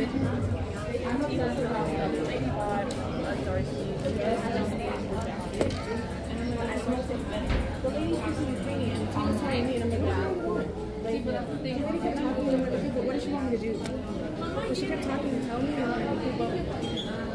The lady supposed to be training and she was telling me and I'm like, like, the lady kept talking to me, but what did she want me to do? But she kept talking and telling me and I'm like, okay, well,